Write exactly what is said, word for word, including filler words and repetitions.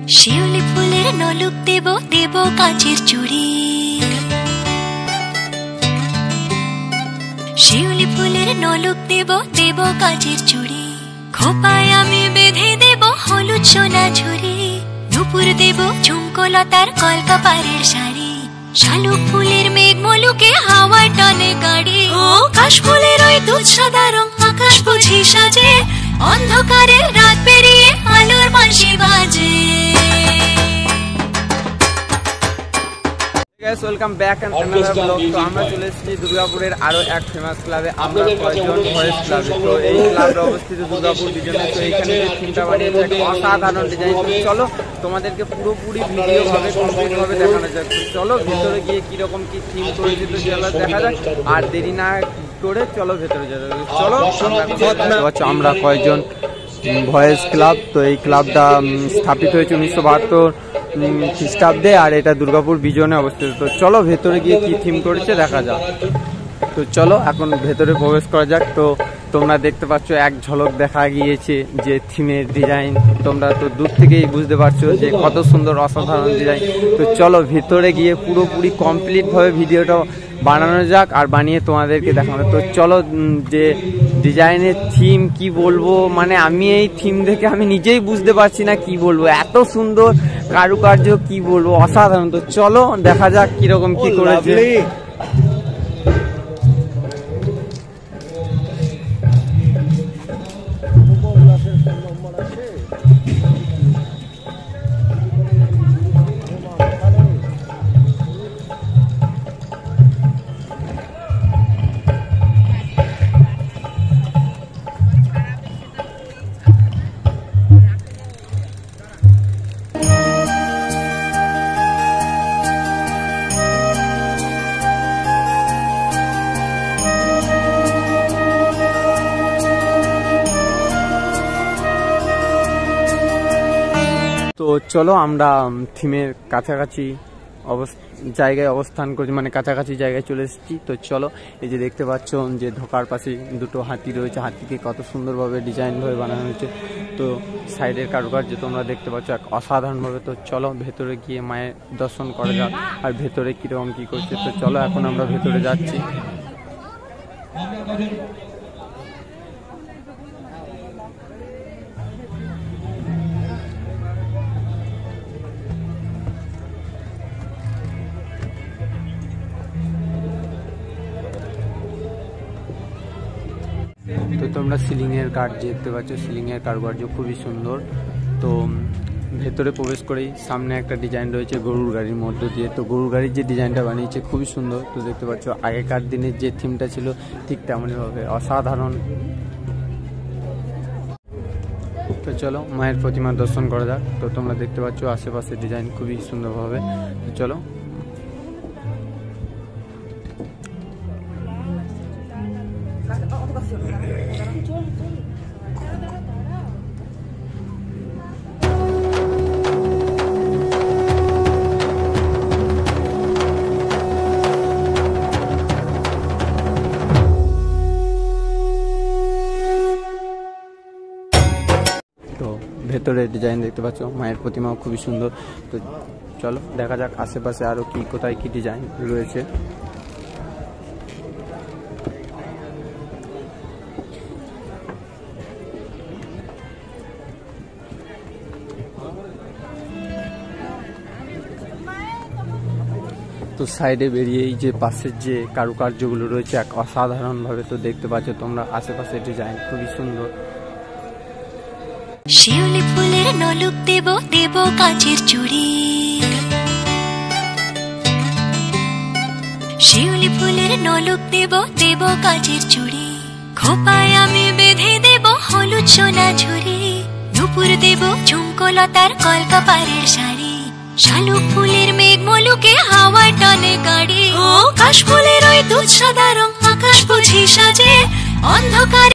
শিউলি ফুলের নলুক দেব দেব কাঁচের চুড়ি, শিউলি ফুলের নলুক দেব দেব কাঁচের চুড়ি, খোপায় আমি বেঁধে দেব হলুদ সোনা ঝুরি, নুপুর দেব ঝুমকো লতার কলকাপাড়ের শাড়ি, শালুক ফুলের মেঘ মলুকে হাওয়ার টানে গাড়ি, ও কাশ ফুলের ওই দুধ সাদা রং আকাশ বুঝি সাজে, অন্ধকারের রাত পেরিয়ে আলোর বাঁশি বাজে। Guys welcome back and another blog. তো আমরা চলে এসেছি দুর্গাপুরের আরো এক ফেমাস ক্লাবে, আমরা কয়েকজন ভয়েস ক্লাবে। তো এই ক্লাবটা অবস্থিত দুর্গাপুর ডিজাইনে। তো এখানে যে থিমটা বানিয়েছে একটা অসাধারণ ডিজাইন। তো চলো তোমাদেরকে পুরোপুরি ভিডিও ভাবে কমপ্লিট ভাবে দেখানো যাক। তো চলো ভেতরে গিয়ে কিরকম কি থিম করেছে তো চলো দেখা যাক, আর দেরি না করে চলো ভেতরে যাওয়া যাক। চলো আমরা কয়েকজন ভয়েস ক্লাব। তো এই ক্লাবটা স্থাপিত হয়েছে উনিশশো বাহাত্তর খ্রিস্টাব্দে, আর এটা দুর্গাপুর বিজনে অবস্থিত। তো চলো ভেতরে গিয়ে কি থিম করেছে দেখা যাক। তো চলো এখন ভেতরে প্রবেশ করা যাক। তো তোমরা দেখতে পাচ্ছ এক ঝলক দেখা গিয়েছে যে থিমের ডিজাইন, তোমরা তো দূর থেকেই বুঝতে পারছো যে কত সুন্দর অসাধারণ ডিজাইন। তো চলো ভেতরে গিয়ে পুরোপুরি কমপ্লিট ভাবে ভিডিওটা বানানো যাক আর বানিয়ে তোমাদেরকে দেখানো। তো চলো যে ডিজাইনের থিম কি বলবো, মানে আমি এই থিম দেখে আমি নিজেই বুঝতে পারছি না কি বলবো, এত সুন্দর কারুকার্য কি বলবো, অসাধারণ। তো চলো দেখা যাক কিরকম কি করেছে। তো চলো আমরা থিমের কাছাকাছি জায়গায় অবস্থান করছি, মানে কাছাকাছি জায়গায় চলে এসেছি। তো চলো এই যে দেখতে পাচ্ছ যে ঢোকার পাশে দুটো হাতি রয়েছে, হাতিকে কত সুন্দরভাবে ডিজাইন ভাবে বানানো হয়েছে। তো সাইডের কারুকার্য তোমরা দেখতে পাচ্ছ এক অসাধারণভাবে। তো চলো ভেতরে গিয়ে মায়ের দর্শন করা যাক আর ভেতরে কিরকম কি করছে। তো চলো এখন আমরা ভেতরে যাচ্ছি। তো তোমরা সিলিং এর কাঠ দেখতে পাচ্ছ, সিলিং এর কারুকার্য খুবই সুন্দর। তো ভেতরে প্রবেশ করেই সামনে একটা ডিজাইন রয়েছে গরুর গাড়ির মধ্য দিয়ে। তো গরুর গাড়ির যে ডিজাইনটা বানিয়েছে খুবই সুন্দর। তো দেখতে পাচ্ছ আগেকার দিনের যে থিমটা ছিল ঠিক তেমনই ভাবে অসাধারণ। তো চলো মায়ের প্রতিমা দর্শন করা যাক। তো তোমরা দেখতে পাচ্ছ আশেপাশে ডিজাইন খুবই সুন্দরভাবে। তো চলো ভেতরে ডিজাইন দেখতে পাচ্ছ, মায়ের প্রতিমাও খুবই সুন্দর। তো চলো দেখা যাক আশেপাশে আরো কি কোথায় কি ডিজাইন রয়েছে। তো সাইডে বেরিয়েই যে পাশের যে কারুকার্যগুলো রয়েছে এক অসাধারণ ভাবে। তো দেখতে পাচ্ছ তোমরা আশেপাশে ডিজাইন খুবই সুন্দর। শিউলি ফুলের নলুক দেব দেব কাঁচের চুড়ি, শিউলি ফুলের নলুক দেব দেব কাঁচের চুড়ি, খোপায় আমি বেঁধে দেব হলুদ সোনা ঝুরি, নুপুর দেব ঝুমকো লতার কলকাপাড়ের শাড়ি, শালুক ফুলের মেঘ মলুকে হাওয়ার টানে গাড়ি, ও কাশ ফুলের ওই দুধ সাদা রং আকাশ বুঝি সাজে, অন্ধকার